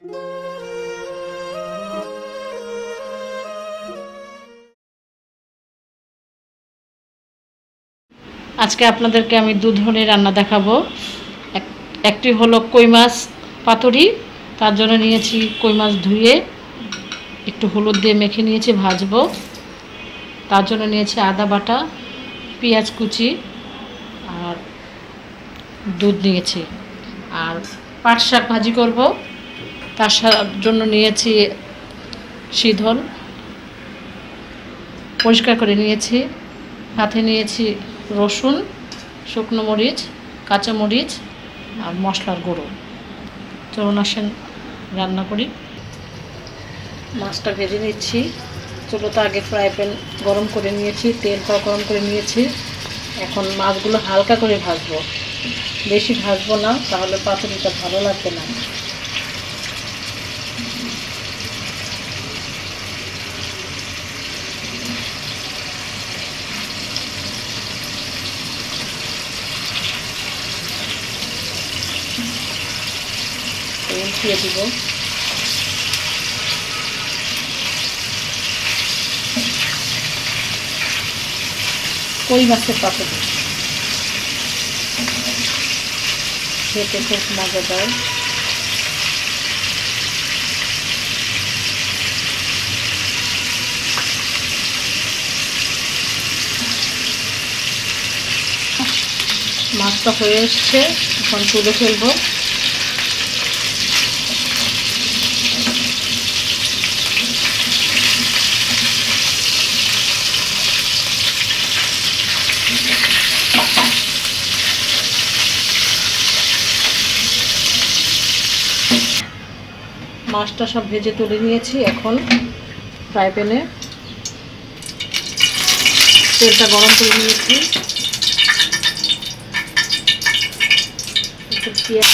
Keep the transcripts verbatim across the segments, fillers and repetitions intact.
আজকে আপনাদেরকে আমি দু ধরনের রান্না দেখাবো। একটি হলো কই মাছ পাতুরি। তার জন্য নিয়েছি কই মাছ ধুয়ে একটু হলুদ দিয়ে মেখে নিয়েছি, ভাজবো। তার জন্য নিয়েছি আদা বাটা, পেঁয়াজ কুচি আর দুধ নিয়েছি। আর পাট শাক ভাজি করব, তার জন্য নিয়েছি শীধল পরিষ্কার করে নিয়েছি। সাথে নিয়েছি রসুন, শুকনো মরিচ, কাঁচা মরিচ আর মশলার গুঁড়ো। চলুন আসেন রান্না করি। মাছটা ভেজে নিচ্ছি। চুলোতে আগে ফ্রাই প্যান গরম করে নিয়েছি, তেলটা গরম করে নিয়েছি। এখন মাছগুলো হালকা করে ভাজবো, বেশি ভাজবো না, তাহলে পাতুরিটা ভালো লাগবে না। তেল দিয়ে দিব। কই মাছের পাতুরি খেতে খুব মজাদার। মাছটা হয়ে এসছে, এখন তুলে ফেলবো। মাছটা সব ভেজে তুলে নিয়েছি। এখন ফ্রাই প্যানে তেলটা গরম করে নিয়েছি। পেঁয়াজ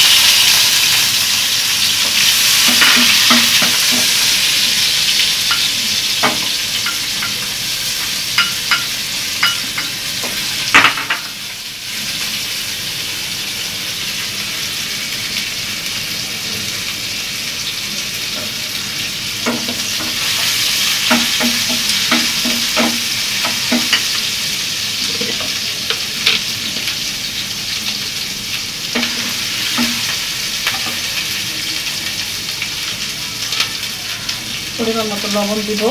পরিমাণ মতো লবণ দিব।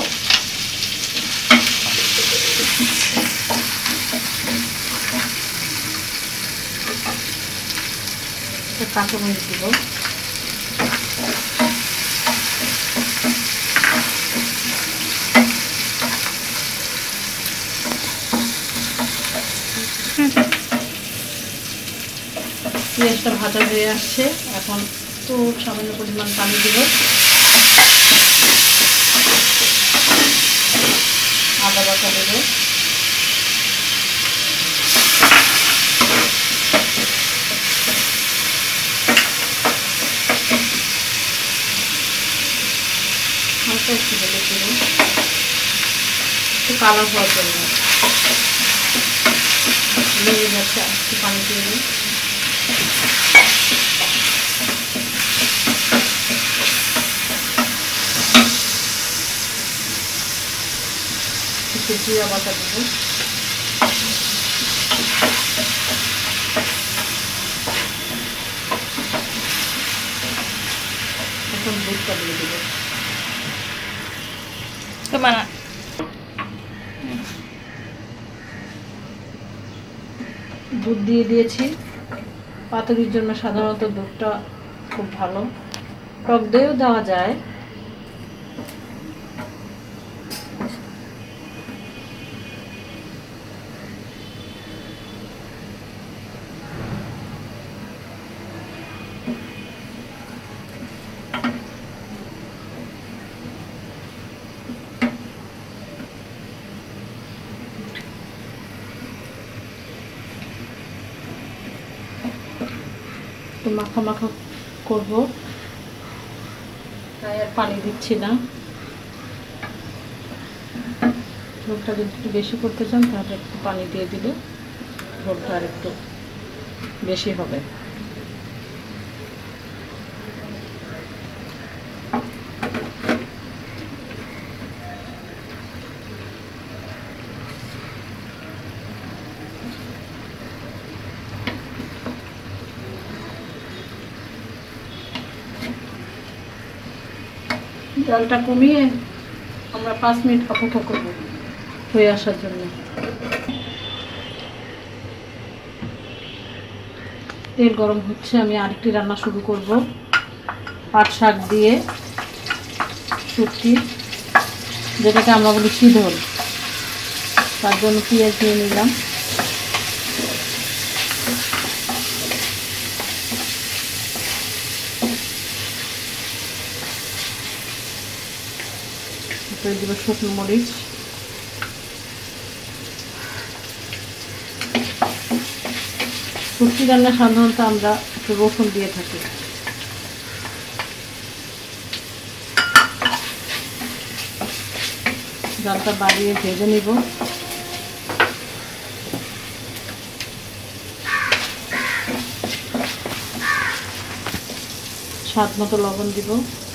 কাঁচামরিচ দিব। পেঁয়াজটা ভাজা হয়ে আসছে, এখন তো সামান্য পরিমাণ পানি দিব। আদা বাটা দেব। হালকা একটু হলুদ দেব, একটু কালার হওয়ার জন্য। লেগে যাচ্ছে, একটু পানি দিয়ে দেব। একটু জিরা বাটা দেব। এখন দুধটা দিয়ে দেব। দুধ দিয়ে দিয়েছি। পাতুরির জন্য সাধারণত দুধটা খুব ভালো, টক দইও দেওয়া যায়। একটু মাখা মাখা করবো, তাই আর পানি দিচ্ছি না। ঝোলটা যদি একটু বেশি করতে চান তাহলে একটু পানি দিয়ে দিলে ঝোলটা আর একটু বেশি হবে। জালটা কমিয়ে আমরা পাঁচ মিনিট অপেক্ষা করব হয়ে আসার জন্য। তেল গরম হচ্ছে, আমি আরেকটি রান্না শুরু করব। পাট শাক দিয়ে শুটকি, যেটাকে আমরা বলি শীতল, তার জন্য পেঁয়াজ দিয়ে নিলাম। দিব শুকনো মরিচ, শুটকি রান্না সাধারণত আমরা একটু রসুন দিয়ে থাকি। জালটা বাড়িয়ে ভেজে নিব। স্বাদ মতো লবণ দিব।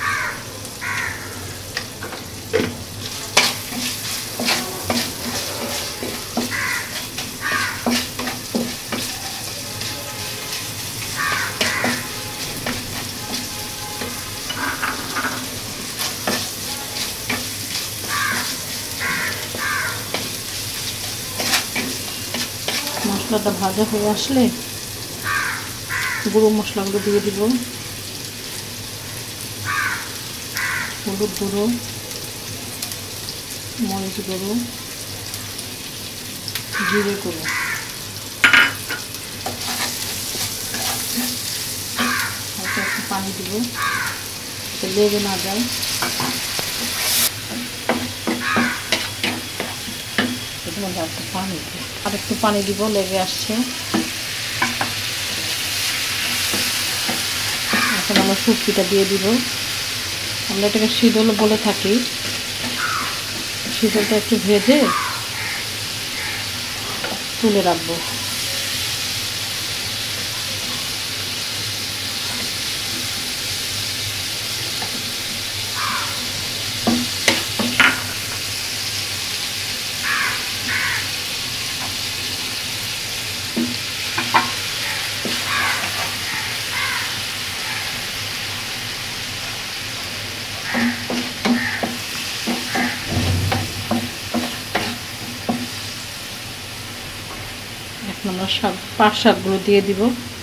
মশলাটা ভাজা হয়ে আসলে গুঁড়ো মশলাগুলো দিয়ে দিব। হলুদ গুঁড়ো, মরিচ গুঁড়ো, জিরে গুঁড়ো, হালকা একটু পানি দিব যাতে লেগে না যায়। পানি আর একটু পানি দিব, লেগে আসছে। এখন আমরা শুটকিটা দিয়ে দিব। আমরা এটাকে শীতল বলে থাকি। শীতলটা একটু ভেজে তুলে রাখবো। এখন আমরা শাক পাট শাকগুলো দিয়ে দিব।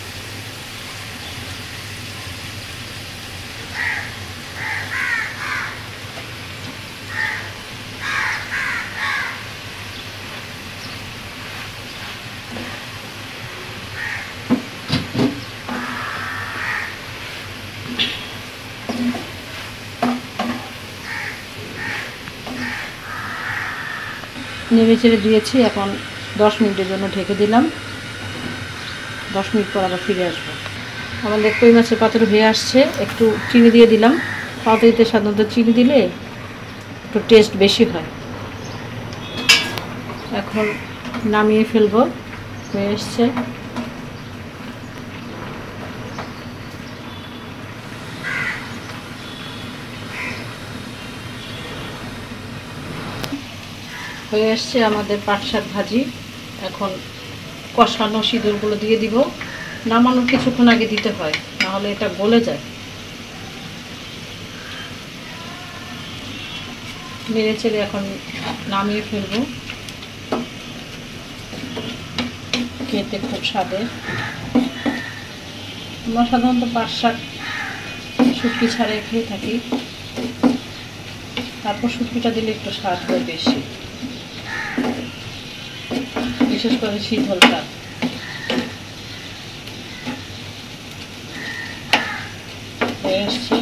নেড়ে চেড়ে দিয়েছি, এখন দশ মিনিটের জন্য ঢেকে দিলাম। দশ মিনিট পর আবার ফিরে আসবো। আমাদের কই মাছের পাতুরি হয়ে আসছে। একটু চিনি দিয়ে দিলাম। পাতুরিতে সাধারণত চিনি দিলে একটু টেস্ট বেশি হয়। এখন নামিয়ে ফেলবো। হয়ে এসছে। হয়ে আসছে আমাদের পাট শাক ভাজি। এখন কষানো সিঁদুরগুলো দিয়ে দিব। নামানোর কিছুক্ষণ আগে দিতে হয়, নাহলে এটা গলে যায়। নেড়ে চেড়ে এখন নামিয়ে ফেলবো। খেতে খুব স্বাদের। আমরা সাধারণত পাট শাক শুটকি ছাড়াই খেয়ে থাকি, তারপর শুটকিটা দিলে একটু স্বাদ হয় বেশি, বিশেষ করে শীতলটা। হয়ে এসছে।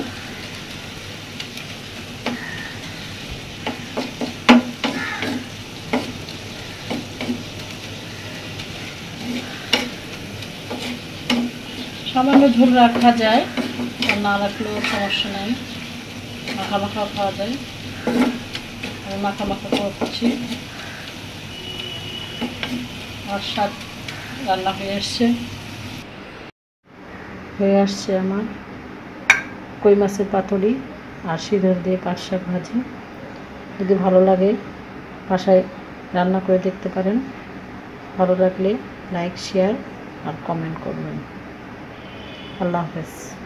সামান্য ঝোল রাখা যায়, আর না রাখলেও সমস্যা নেই, মাখা মাখাও খাওয়া যায়। আমি মাখা মাখা করে করছি। আর স্বাদ রান্না হয়ে আসছে। হয়ে আসছে আমার কই মাছের পাতুরি আর সিঁদুর দিয়ে পাট শাক ভাজি। যদি ভালো লাগে বাসায় রান্না করে দেখতে পারেন। ভালো লাগলে লাইক, শেয়ার আর কমেন্ট করবেন। আল্লাহ হাফেজ।